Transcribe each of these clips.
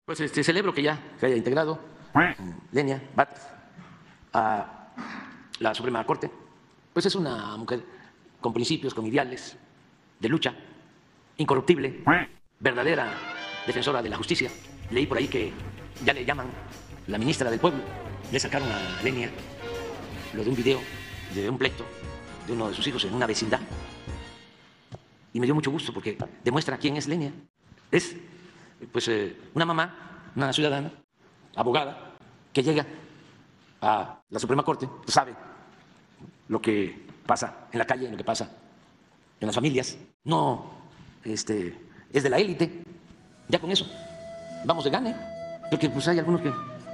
Pues celebro que ya se haya integrado Lenia Batres a la Suprema Corte. Pues es una mujer con principios, con ideales de lucha, incorruptible, verdadera defensora de la justicia. Leí por ahí que ya le llaman la ministra del pueblo. Le sacaron a Lenia lo de un video de un pleito de uno de sus hijos en una vecindad. Y me dio mucho gusto porque demuestra quién es Lenia. Es pues una mamá, una ciudadana, abogada, que llega a la Suprema Corte, sabe lo que pasa en la calle, lo que pasa en las familias. No es de la élite. Ya con eso vamos de gane, porque pues hay algunos que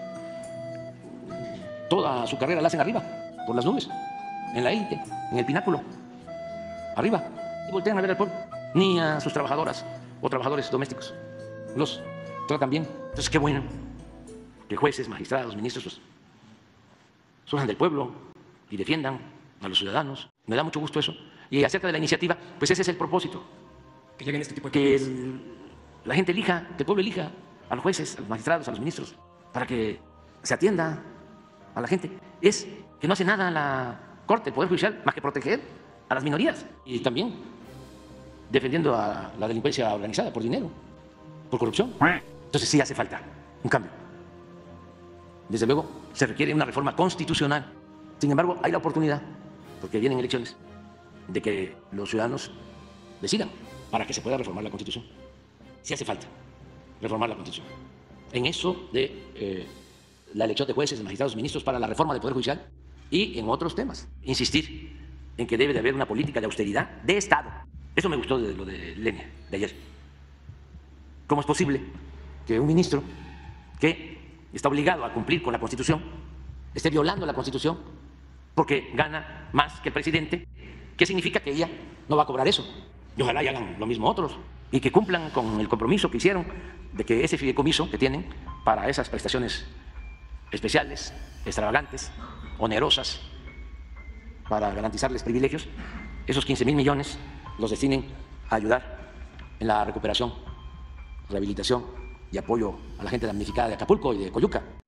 toda su carrera la hacen arriba, por las nubes, en la élite, en el pináculo, arriba, y voltean a ver al pueblo, ni a sus trabajadoras o trabajadores domésticos. Los tratan bien. Entonces, qué bueno que jueces, magistrados, ministros pues, surjan del pueblo y defiendan a los ciudadanos. Me da mucho gusto eso. Y acerca de la iniciativa, pues ese es el propósito. Que lleguen este tipo de que la gente elija, que el pueblo elija a los jueces, a los magistrados, a los ministros, para que se atienda a la gente. Es que no hace nada la Corte, el Poder Judicial, más que proteger a las minorías. Y también defendiendo a la delincuencia organizada por dinero, por corrupción. Entonces sí hace falta un cambio. Desde luego se requiere una reforma constitucional. Sin embargo, hay la oportunidad, porque vienen elecciones, de que los ciudadanos decidan para que se pueda reformar la Constitución. Sí hace falta reformar la Constitución. En eso de la elección de jueces, de magistrados, ministros para la reforma del Poder Judicial y en otros temas. Insistir en que debe de haber una política de austeridad de Estado. Eso me gustó de lo de Lenia, de ayer. ¿Cómo es posible que un ministro que está obligado a cumplir con la Constitución esté violando la Constitución porque gana más que el presidente? ¿Qué significa? Que ella no va a cobrar eso. Y ojalá y hagan lo mismo otros y que cumplan con el compromiso que hicieron de que ese fideicomiso que tienen para esas prestaciones especiales, extravagantes, onerosas, para garantizarles privilegios, esos 15,000 millones los destinen a ayudar en la recuperación, rehabilitación y apoyo a la gente damnificada de Acapulco y de Coyuca.